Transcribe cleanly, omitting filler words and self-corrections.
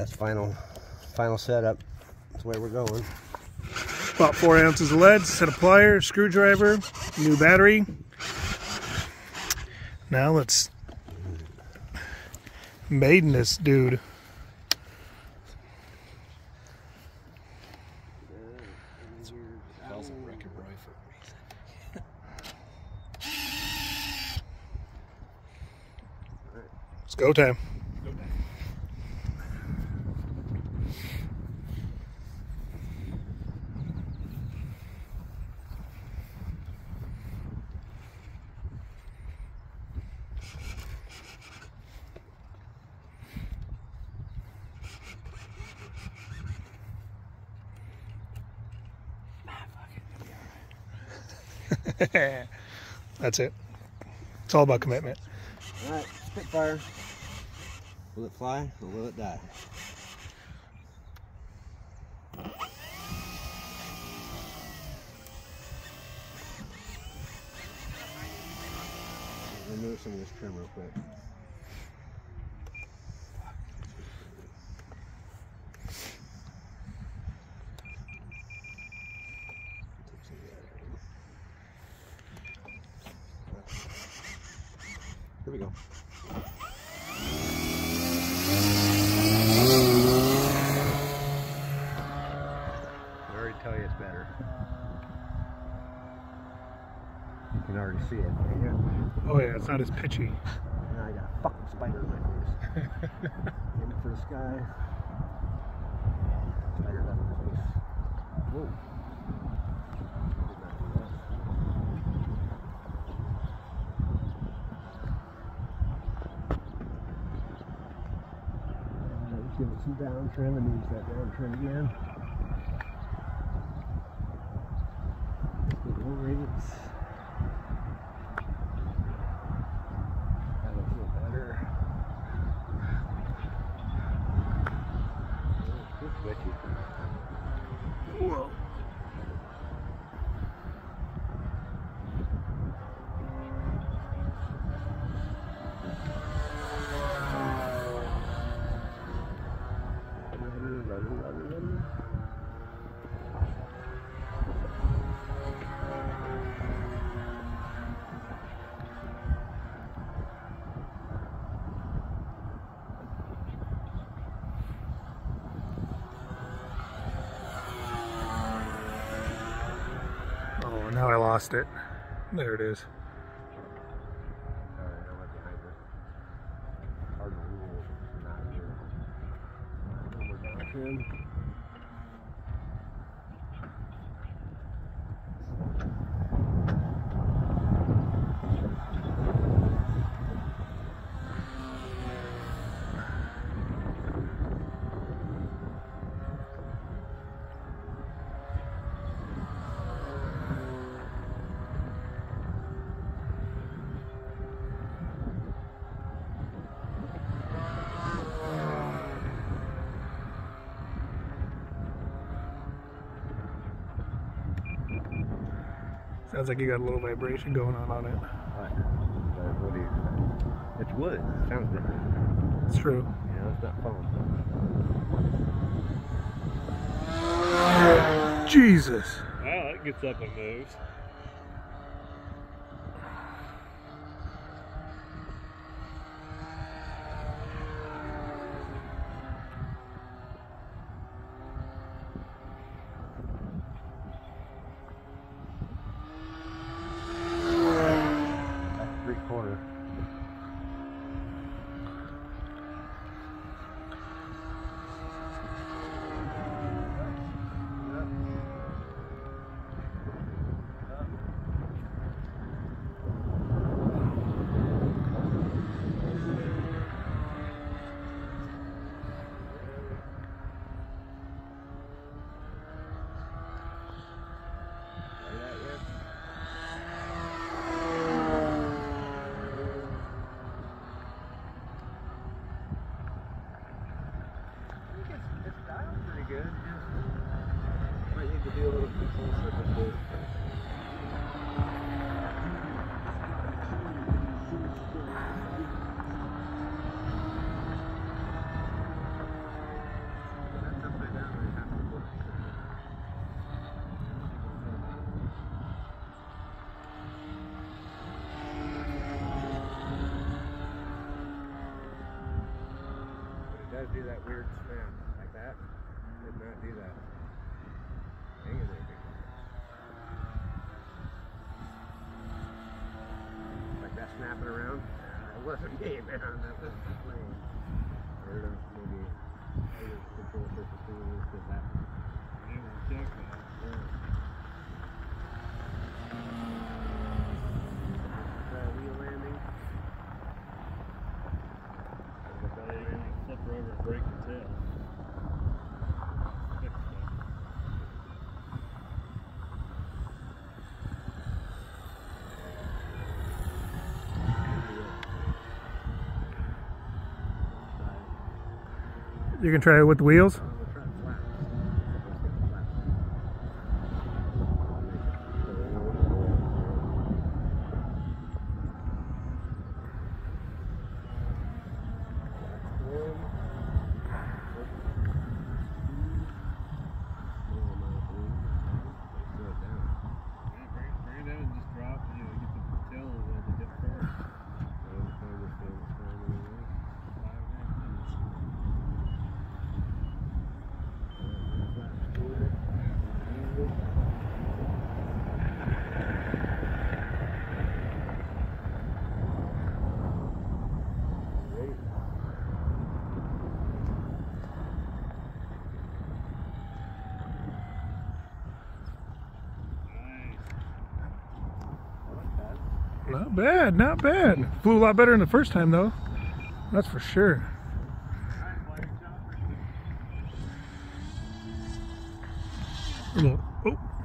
that's final setup. That's the way we're going. About 4 ounces of lead, set of pliers, screwdriver, new battery. Now let's maiden this dude. It's go time. That's it. It's all about commitment. All right, Spitfire. Will it fly or will it die? Remove some of this trim real quick. Here we go. I already tell you it's better. You can already see it. Right here. Oh yeah, it's not as pitchy. Now I got a fucking spider in my face. Aim it for the sky. Spider got in my face. Whoa. Give it some down trim and use that down trim again. Good old rivets. That'll feel better. It's twitchy. Whoa. Oh, now I lost it. There it is. Alright, I went behind this. Hard to rule. Not here. One more down trim. Sounds like you got a little vibration going on it. What do you expect? It's wood. It sounds different. It's true. You know, it's not foam. Jesus. Wow, that gets up and moves. Quarter. Good. Might need to do a little control circuit too. not do that weird snap like that. Did not do that. Hang in there, big guy. Like that snapping around. It wasn't me, man. That was the plane. Or maybe other control surface things because that. Yeah, we'll check that. Yeah. Wheel landing. Yeah, you can flip her over and break the tail. Fix that. You can try it with the wheels. We'll try the flaps. Bring it down and just drop, get the tail a little bit forward. 5 Not bad, not bad. Flew a lot better than the first time though. That's for sure. Oh.